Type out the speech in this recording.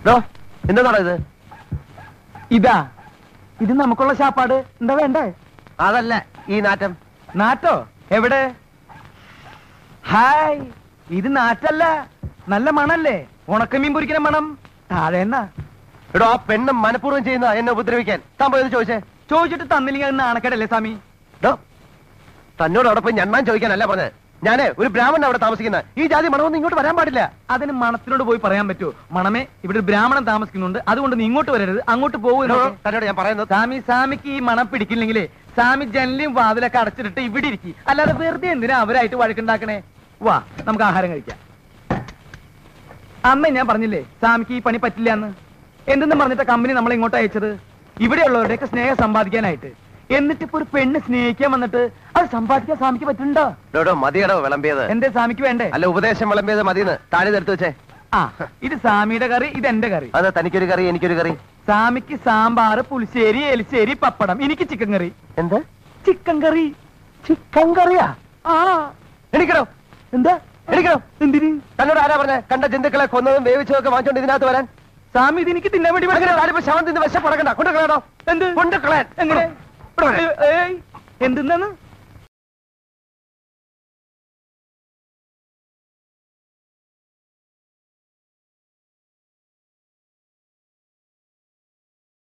എന്താണോ ഇത്? ഇതാ, ഇത് നമുക്കുള്ള ശാപ്പാട്. എന്താ വേണ്ടേ? അതല്ല ഈ നാറ്റം. നാറ്റോ? എവിടെ? ഹായ്, ഇത് നാറ്റല്ല, നല്ല മണല്ലേ, ഉണക്കമീൻ പൊരിക്കുന്ന മണം. താഴെ എന്നാ എടോ, ആ പെണ്ണ് മനഃപൂർവ്വം ചെയ്യുന്ന എന്നെ ഉപദ്രവിക്കാൻ. താൻ പോയത് ചോദിച്ചേ. ചോദിച്ചിട്ട് തന്നില്ലെങ്കിൽ അത് നാണക്കേടല്ലേ സ്വാമി? തന്നോട് അവിടെ പോയി ഞണ്ണാൻ ചോദിക്കാനല്ല പറഞ്ഞത്. ഞാനേ ഒരു ബ്രാഹ്മണൻ അവിടെ താമസിക്കുന്ന. ഈ ജാതി മണമൊന്നും ഇങ്ങോട്ട് വരാൻ പാടില്ല. അതിന് മണത്തിനോട് പോയി പറയാൻ പറ്റുമോ? മണമേ, ഇവിടെ ഒരു ബ്രാഹ്മണൻ താമസിക്കുന്നുണ്ട്, അതുകൊണ്ട് നീ ഇങ്ങോട്ട് വരരുത്, അങ്ങോട്ട് പോകുന്നു. തന്നോട് ഞാൻ പറയുന്നത്, സ്വാമിക്ക് ഈ മണം പിടിക്കില്ലെങ്കിലേ സ്വാമി ജനലും വാതിലൊക്കെ അടച്ചിട്ട് ഇവിടെ ഇരിക്കും. അല്ലാതെ വെറുതെ എന്തിനാ അവരായിട്ട് വഴക്കുണ്ടാക്കണേ? വാ, നമുക്ക് ആഹാരം കഴിക്കാം. അമ്മ ഞാൻ പറഞ്ഞില്ലേ സ്വാമിക്ക് ഈ പണി പറ്റില്ല എന്ന്. എന്തെന്നും പറഞ്ഞിട്ട് കമ്പനി നമ്മളെ ഇങ്ങോട്ട് അയച്ചത് ഇവിടെയുള്ളവരുടെയൊക്കെ സ്നേഹം സമ്പാദിക്കാനായിട്ട്. എന്നിട്ട് ഇപ്പൊ ഒരു പെണ്ണ് സ്നേഹിക്കാൻ വന്നിട്ട് അത് സമ്പാദിക്കാൻ സ്വാമിക്ക് പറ്റുന്നുണ്ടോ? മതിയടോ വിളമ്പിയത്. എന്തേ സ്വാമിക്ക് വേണ്ടേ? അല്ല, ഉപദേശം വിളമ്പിയത് മതിന്ന് താഴെ എടുത്തു വെച്ചേ. ആ, ഇത് സ്വാമിയുടെ കറി, ഇത് എന്റെ കറി. അതെ, തനിക്കൊരു കറി, എനിക്കൊരു കറി. സ്വാമിക്ക് സാമ്പാർ, പുളിശ്ശേരി, എലിശ്ശേരി, പപ്പടം. എനിക്ക് ചിക്കൻ കറി. എന്ത് ചിക്കൻ കറി? ചിക്കൻ കറിയാ? ആ, എണിക്കണോ? എന്താ എണിക്കണോ? എന്തിന്? തന്നോട് ആരാ പറഞ്ഞ കണ്ട ജന്തുക്കളെ കൊന്നതും വേവിച്ചതും ഒക്കെ വാങ്ങിച്ചോണ്ട് ഇതിനകത്ത് വരാൻ? സ്വാമി ഇത് എനിക്ക് തിന്നാൻ വേണ്ടി ശവം തിന്ന് വിശപ്പടക്കണ്ട. കൊണ്ടുകളയാണോ? എന്ത് കൊണ്ടുകളയാൻ? എങ്ങനെ? എന്തെന്നു?